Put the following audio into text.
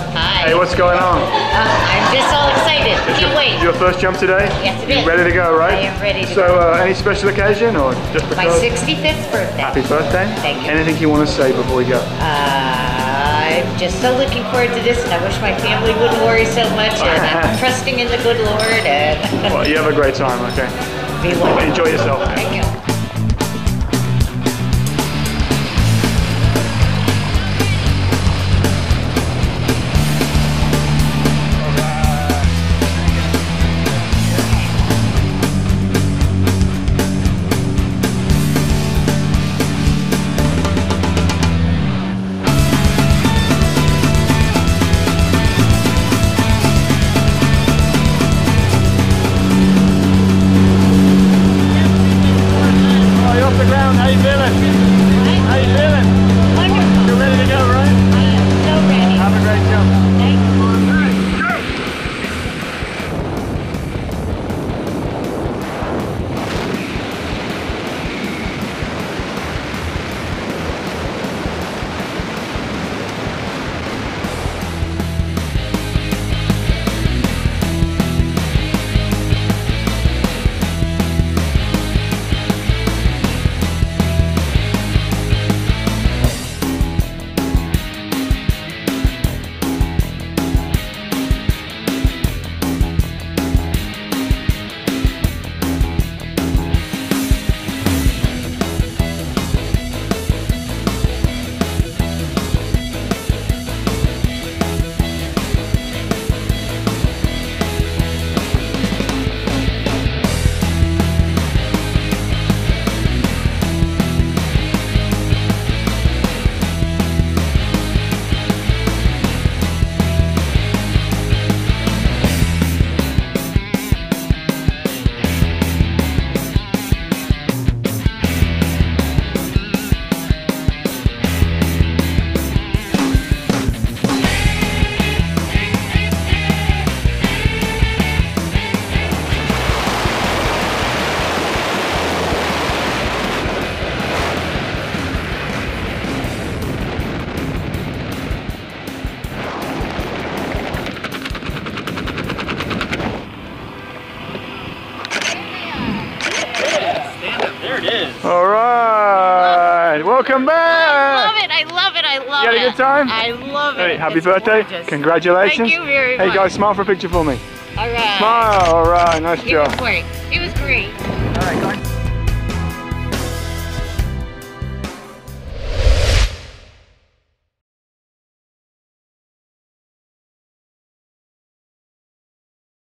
Hi. Hey, what's going on? I'm just so excited. Can't wait. Your first jump today? Yes, it is. Ready to go, right? I am ready to so, go. Any special occasion or just because? My 65th birthday. Happy birthday. Thank you. Anything you want to say before we go? I'm just so looking forward to this, and I wish my family wouldn't worry so much, and I'm trusting in the good Lord, and... Well, you have a great time, okay? Be well. Enjoy yourself. Thank you. How you feeling? How you feeling? Wonderful. You're ready to go, right? I am so ready. Have a great jump. Thank you. There it is. All right. Welcome back. I love it. I love it. I love it. You had a good time? I love it. Hey, happy It's birthday. gorgeous. Congratulations. Thank you very Hey much. guys, smile for a picture for me. All right. Smile. All right. Nice It was job. great. It was great. All right, guys.